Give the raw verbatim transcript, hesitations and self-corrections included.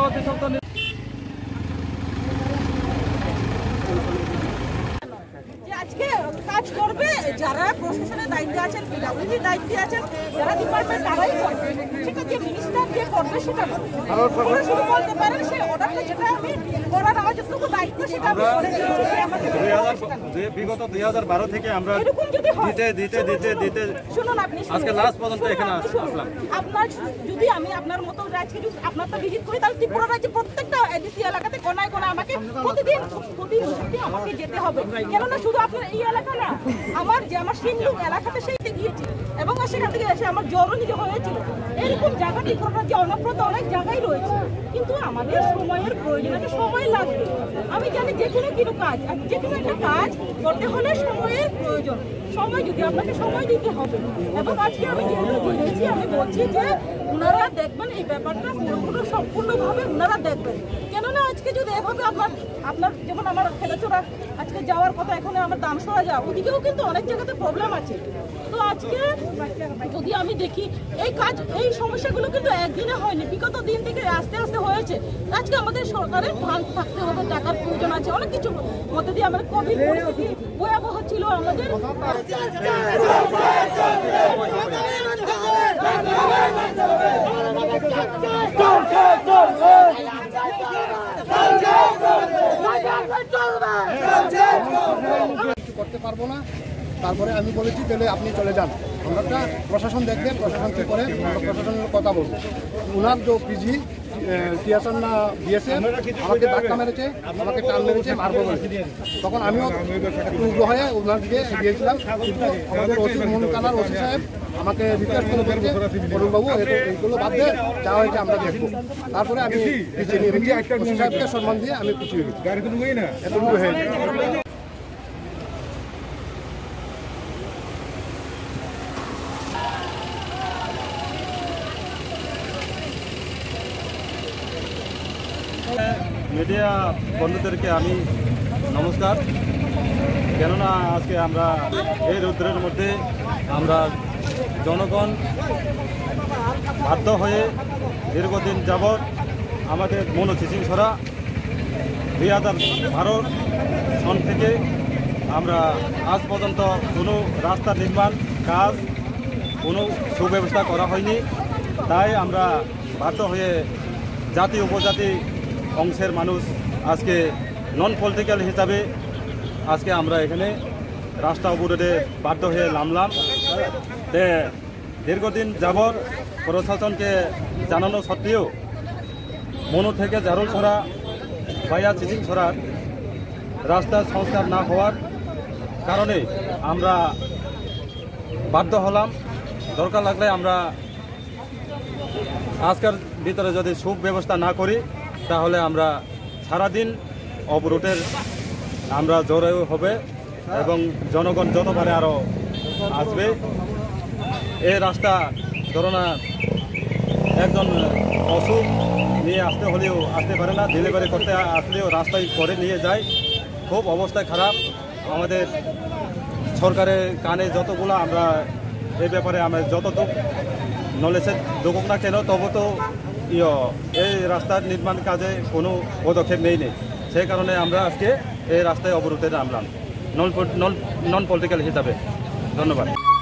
অতি সত্ত্বর আজকে কাজ করবে যারা প্রশাসনের দায়িত্বে আছেন, পিডব্লিউডি দায়িত্বে আছেন, যারা ডিপার্টমেন্ট তারাই করবে। সেটা যে মিনিস্টার যে করবে সেটা ওরা শুধু বলতে পারেন সেই অর্ডারটা যেটা আমি করার আমার যতটুকু দায়িত্ব সেটা আমি করে দিচ্ছি। বিগত দুই হাজার বারো থেকে আমরা দিতে দিতে দিতে দিতে শুনুন, আপনি আজকে লাস্ট পর্যন্ত এখানে আসলাম। আপনার যদি আমি আপনার মতো আজকে যদি আপনারটা ভিজিট করি তাহলে ত্রিপুরা রাজ্যে প্রত্যেকটা এডিসি এলাকাতে কোনায় কোনায় আমাকে প্রতিদিন প্রতিদিন আমাকে যেতে হবে। কেননা শুধু আপনার এই এলাকা না, আমার যে আমার সিন্ধু এলাকাতে সেইতে গিয়েছি এবং সেখান থেকে এসে আমার জ্বরও নিজে হয়েছিল। এরকম জায়গা ত্রিপুরা রাজ্যে অনপ্রত অনেক জায়গায় রয়েছে, কিন্তু আমাদের সময়ের প্রয়োজন আছে, সময় লাগবে। আমি জানি যে কোনো কিছু কাজ যে কোনো একটা কাজ করতে হলে সময়ের প্রয়োজন। সময় যদি আপনাকে সময় দিতে হবে এবং আজকে আমি যেহেতু জেনেছি আমি বলছি যে ওনারা দেখবেন এই ব্যাপারটা পুরোপুরো সম্পূর্ণভাবে ওনারা দেখবেন। কেননা আজকে যদি এভাবে আপনার আপনার যেমন আমার খেলাচোরা আজকে যাওয়ার কথা, এখন আমার দামসরা যাওয়া, ওদিকেও কিন্তু অনেক জায়গাতে প্রবলেম আছে। তো আজকে যদি আমি দেখি এই কাজ এই সমস্যাগুলো কিন্তু একদিনে হয়নি, বিগত দিন থেকে আস্তে আস্তে হয়েছে। আজকে আমাদের সরকারের ভাগ থাকতে হবে, টাকার প্রয়োজন আছে, অনেক কিছু মধ্যে দিয়ে আমাদের কোভিড পরিস্থিতি ভয়াবহ ছিল আমাদের। করতে পারবো না, তারপরে আমি বলেছি তাহলে আপনি চলে যান, আমরা প্রশাসন দেখবেন, প্রশাসন কি করে আমরা প্রশাসনের কথা বলবো। ওনার যে পিজি টিয়াশন না দিয়েছে, আমাকে ধাক্কা মেরেছে, আমাকে টান মেরেছে, মারবো বলেছে। তখন আমিও একটু উগ্র হয়ে ওনার দিকে দিয়েছিলাম, কিন্তু আমাদের ওসি মোহন কানার ওসি সাহেব আমাকে রিকোয়েস্ট করে বলছে অরুণবাবু এইগুলো বাদ দিয়ে যা হয়েছে আমরা দেখবো। তারপরে আমি পিছিয়ে নিয়ে গেছি, ওসি সাহেবকে সম্মান দিয়ে আমি পিছিয়ে গেছি, এতটুকু হয়েছে। মিডিয়া বন্ধুদেরকে আমি নমস্কার। কেননা আজকে আমরা এই রৌদ্রের মধ্যে আমরা জনগণ বাধ্য হয়ে দীর্ঘদিন যাবৎ আমাদের মনো চিচিংছড়া দুই হাজার বারো সন থেকে আমরা আজ পর্যন্ত কোনো রাস্তা নির্মাণ কাজ কোনো সুব্যবস্থা করা হয়নি। তাই আমরা বাধ্য হয়ে জাতি উপজাতি অংশের মানুষ আজকে নন পলিটিক্যাল হিসাবে আজকে আমরা এখানে রাস্তা অবরোধে বাধ্য হয়ে নামলাম। দীর্ঘদিন যাবৎ প্রশাসনকে জানানো সত্ত্বেও মনু থেকে জারুলছড়া ভাইয়া চিচিংছড়ার রাস্তা সংস্কার না হওয়ার কারণে আমরা বাধ্য হলাম। দরকার লাগলে আমরা আজকের ভিতরে যদি সুব্যবস্থা না করি তাহলে আমরা সারাদিন অবরোধের আমরা জোরে হবে এবং জনগণ যতবারে আরও আসবে। এই রাস্তা ধরনা একজন অসুখ নিয়ে আসতে হলেও আসতে পারে না, ডেলিভারি করতে আসলেও রাস্তায় করে নিয়ে যায়। খুব অবস্থা খারাপ। আমাদের সরকারের কানে যতগুলো আমরা এই ব্যাপারে আমরা যতটুক নলেজের দেখুক না কেন, তবু তো ইয় এই রাস্তার নির্মাণ কাজে কোনো পদক্ষেপ নেই নেই সেই কারণে আমরা আজকে এই রাস্তায় অবরোধে নামলাম নন নন পলিটিক্যাল হিসাবে। ধন্যবাদ।